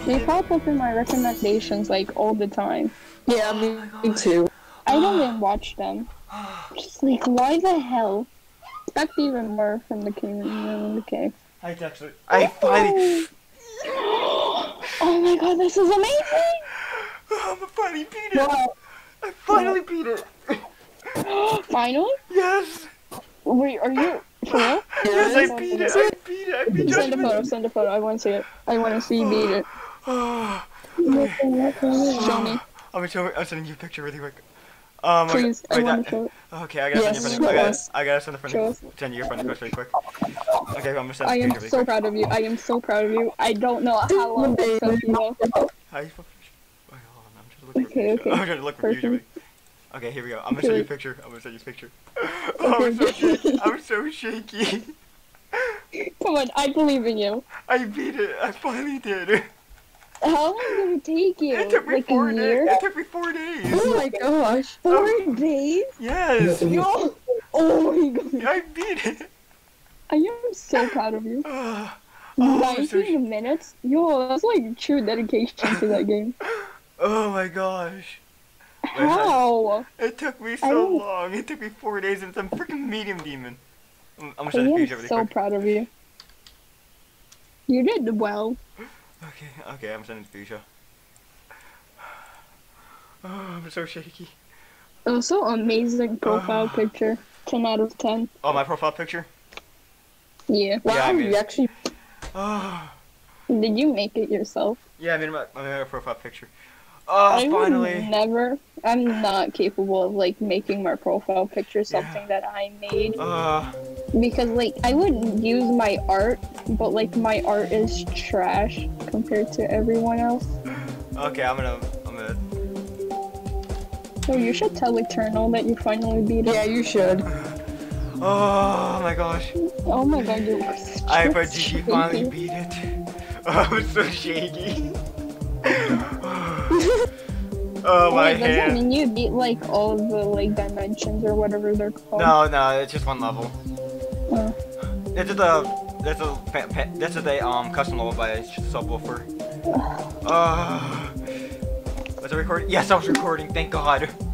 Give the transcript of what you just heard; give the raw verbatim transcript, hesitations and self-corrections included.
They pop up in my recommendations like all the time. Yeah, me, me too. I don't even watch them. Just like, why the hell? Expect even more from the king in the cave. I actually. I finally. Oh my god, this is amazing! Oh, I finally beat it. Wow. I finally beat it. Finally? Yes. Wait, are you for real? Yes, I beat it. I beat it. I beat Send a Judgement. photo. Send a photo. I want to see it. I want to see you beat it. Oh, Show me. I'm gonna show. I'm sending you a picture really quick. Um, Please, okay, I wait, want that, to show it. Okay, I gotta Yes, send you a friend. I gotta, yes. I gotta send a friend. Show us. Send you your friend request really quick. Okay, I'm gonna send I a am picture really so quick. proud of you. I am so proud of you. I don't know how long it took you though. How you fucking? Wait, hold on. I'm trying to look for Okay, a picture. okay. I'm trying to look for Perfect. usually. Okay, here we go. I'm gonna Okay. send you a picture. I'm gonna send you a picture. Oh, I'm so shaky. I'm so shaky. Come on, I believe in you. I beat it. I finally did. How long did it take you? It took me like four a days. year? It took me four days. Oh my gosh. Four days? Yes. Yo! Oh my god. I beat it. I am so proud of you. Oh, I'm so nineteen minutes? Yo, that's like true dedication to that game. Oh my gosh. How? It took me I so don't- long. It took me four days and some freaking medium demon. I'm, I'm gonna I send a am picture really so quick. proud of you. You did well. Okay, okay, I'm sending it to you. Oh, I'm so shaky. Also, amazing profile picture. ten out of ten. Oh, my profile picture? Yeah. Wow, Yeah, I mean- you actually. Oh, Did you make it yourself? yeah, I made my, I made my profile picture. Oh, I finally. would never. I'm not capable of like making my profile picture something Yeah. that I made Uh, because like I would use my art, but like my art is trash compared to everyone else. okay, I'm gonna, I'm gonna. So you should tell Eternal that you finally beat it. Yeah, you should. Oh my gosh. Oh my god, you're. I but G G finally beat it. Oh, I'm so shaky. Oh, my Wait, does that hand. mean you beat like all of the like dimensions or whatever they're called? No, no, it's just one level. Oh. This is a, this is a, this is a um custom level by Subwoofer. Uh, was it recording? Yes, I was recording. Thank God.